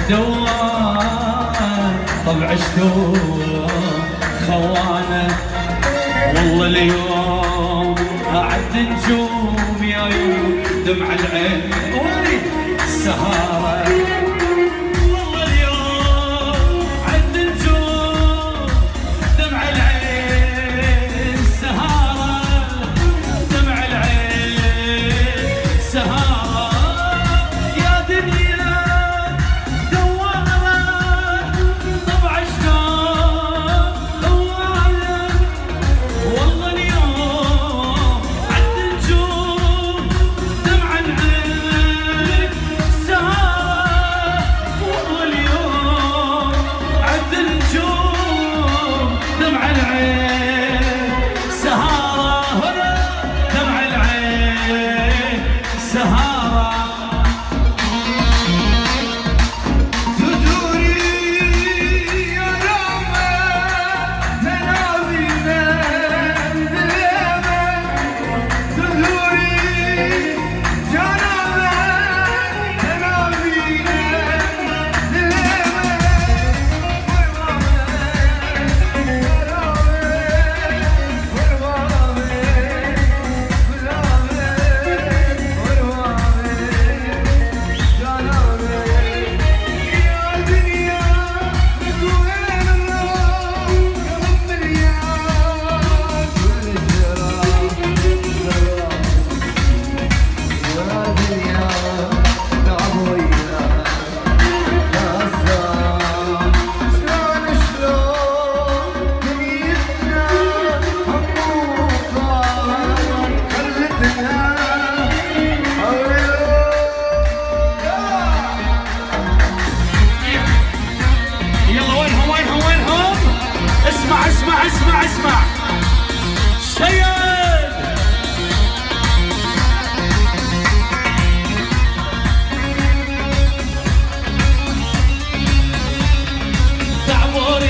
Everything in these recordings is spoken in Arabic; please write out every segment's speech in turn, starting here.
دوام طبع شلون خوانه والله اليوم أعد نجوم يا يوم دمع العين وريد السهارة والله اليوم عد نجوم دمع العين سهارة دمع العين سهارة يا دنيا دوامة طبع شلون خوانه والله اليوم عد نجوم دمع العين سهارة والله اليوم عد نجوم دمع العين سهارة هنا دمع العين سهارة اسمع شيد دعبور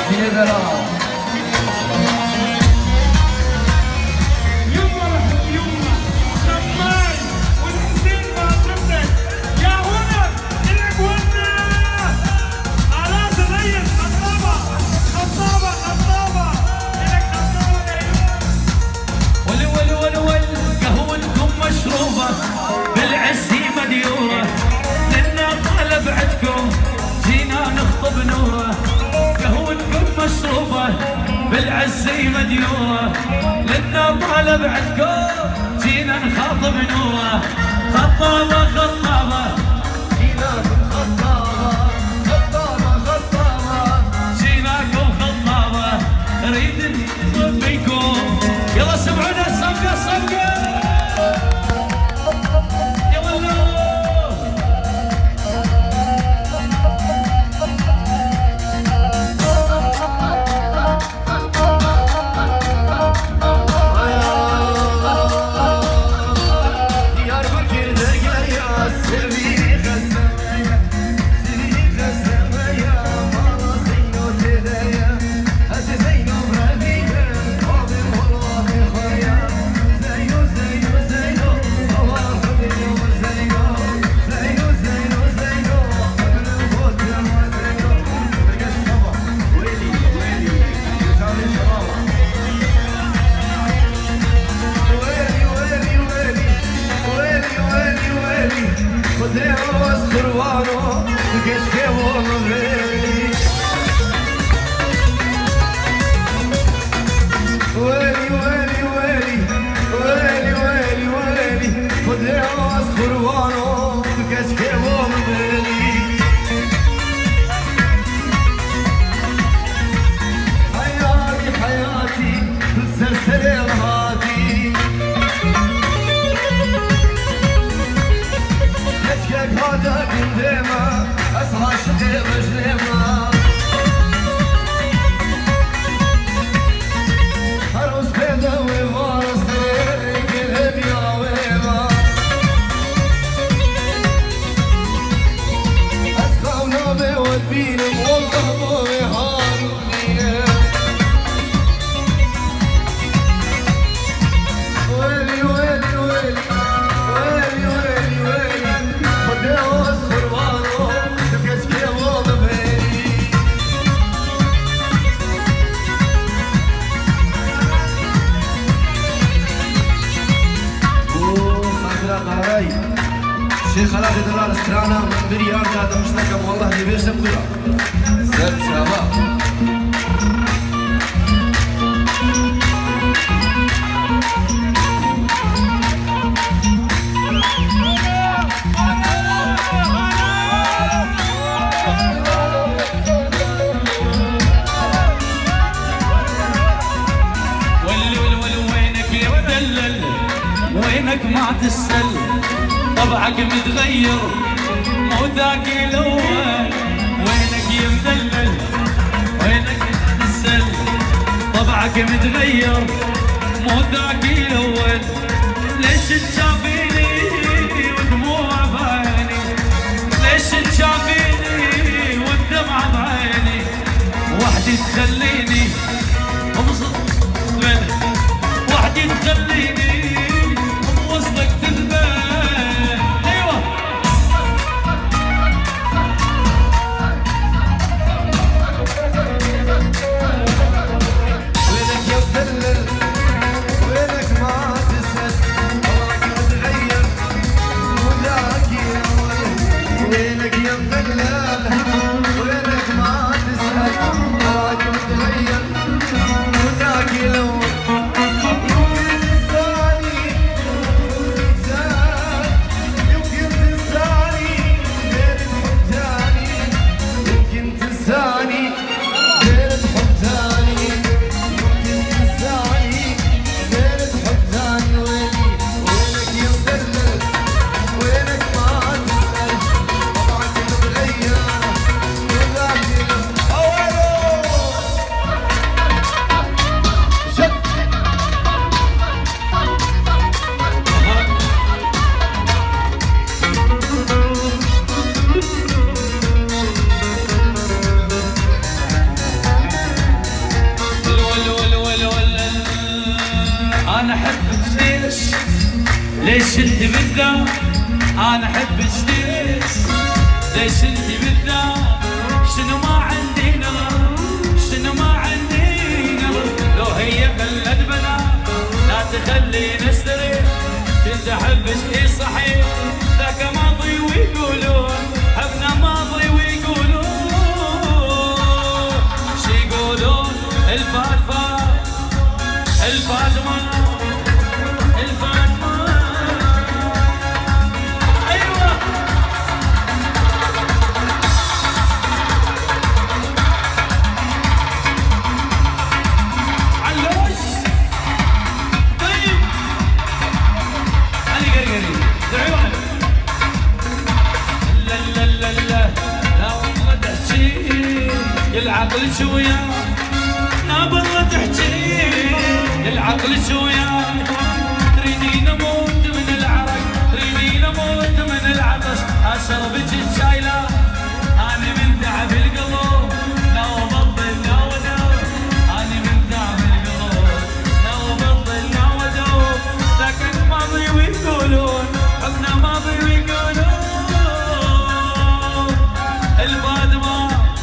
بالعزي مديوره لنا طالب عندكم جينا نخاطب نوره خطابه خطابه جيناكم خطابه خطابه خطابه جيناكم خطابه نريد نصفيكم يلا سمعونا صفقه صفقه شيخ خلاص دلال استرانا من بريار هذا مش لكم والله اللي بيرسم كله سب شباب وينك ما تسل طبعك متغير مو ذاك الاول وينك يا مدلل وينك تسل طبعك متغير مو ذاك الاول ليش تشافيني ودموع بعيني ليش تشافيني والدمع بعيني وحدي تخليني ابسط وحدي تخليني وصلك تذبح ايوه وينك يا مدلل وينك ما تسأل طبعك متغير وذاك يا ولد وينك يا مدلل وينك ما تسأل طبعك متغير وذاك يا ولد احبك ليش؟ ليش انت بالذات؟ انا احبك ليش انت بالذات؟ شنو ما عندي نظر، شنو ما عندي نظر، لو هي بلد بنات لا تخليني استريح، كنت احبك اي صحيح، ذاك ماضي ويقولون حبنا ماضي ويقولون شي يقولون الفاتفة الفاتمة الفاتمة. ايوه علوش طيب علي قرقري دعيونك لا لا لا لا لا والله تحكي العقل شوية، لا والله تحكي العقل شوية، تريدين اموت من العرق، تريدين اموت من العطش، اشربك الشاي لا انا من تعب القلب، لا وبطل لا ودوب، انا من تعب القلب لا وبطل لا ودوب، ذاك الماضي ويقولون حبنا ماضي ويقولون الفاتمة.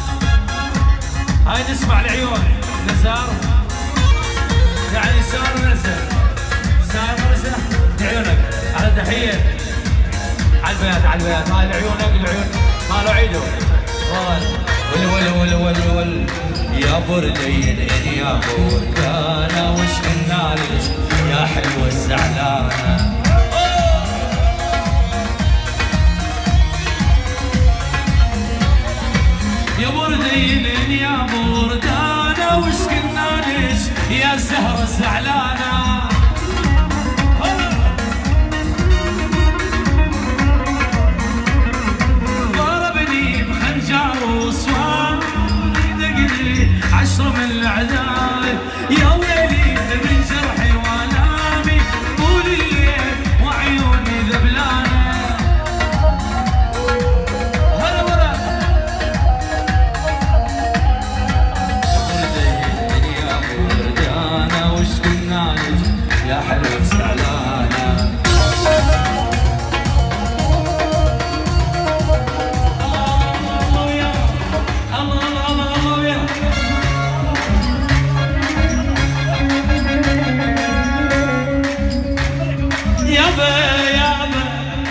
هاي نسمع العيون نزار يعني سار مرسى سار مرسى لعيونك على تحية على البيات على البيات، هاي لعيونك العيون مالو عيدو ول ول ول ول ول يا بردين يا بردانة وش قلنا لك يا حلوة الزعلانة. يا بردين يا بردانة وش قلنا لك يا زهرة الزعلانة. ضربني بخنجر وصوان دقني 10 من العذاب، يا ويلي من جرحي والامي طول الليل وعيوني ذبلانة. هلا ورا يا بردانة وش قلنا لك يا حلوة الزعلانة. يابا يابا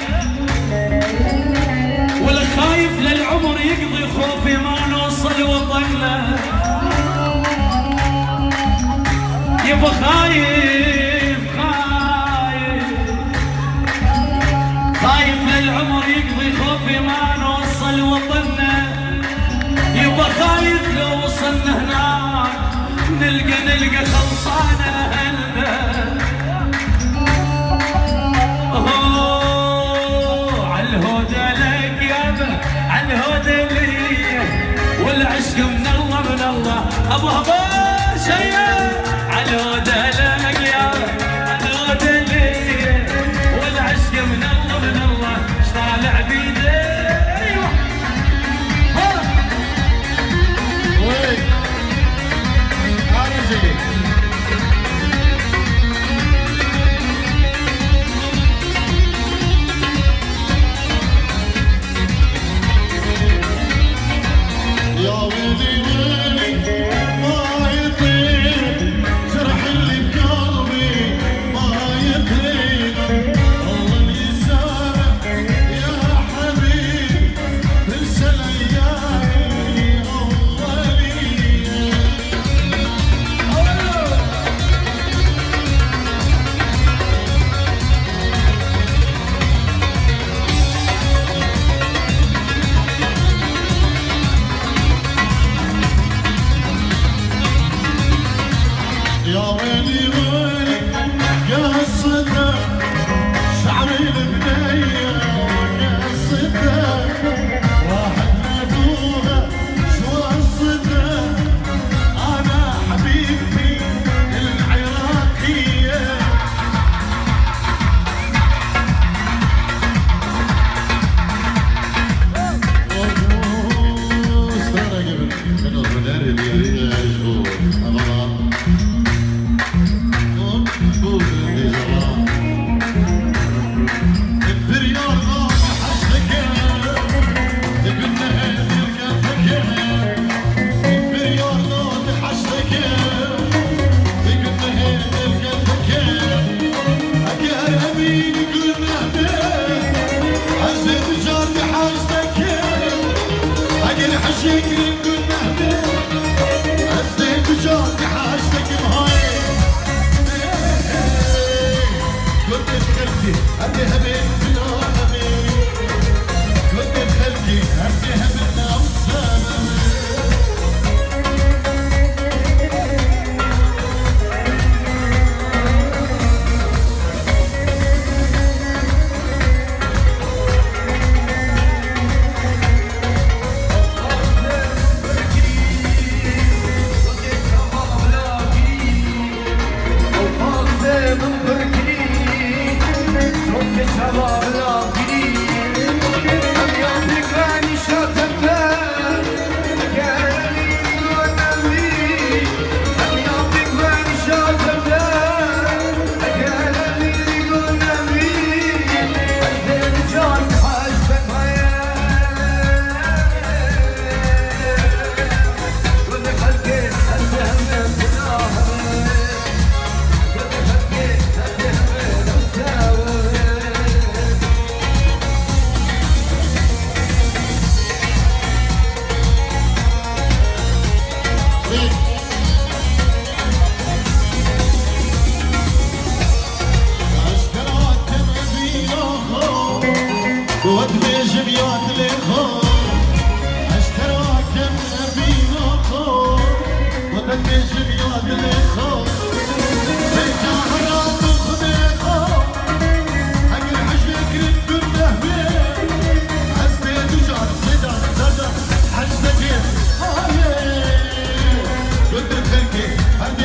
والخايف للعمر يقضي خوفي ما نوصل وطننا، يابا خايف خايف خايف للعمر يقضي خوفي ما نوصل وطننا، يابا خايف لو وصلنا هناك نلقى خلصانة أهلنا. عالهدى لك يابا عالهدى لي والعشق من الله من الله ابو هباش عالهدى لك يابا عالهدى لي والعشق من الله من الله طالع بيدي. ايوه وين هذا زي يا ويلي ويلي ما يطير جرح اللي بكى حجزك هاي قلت لك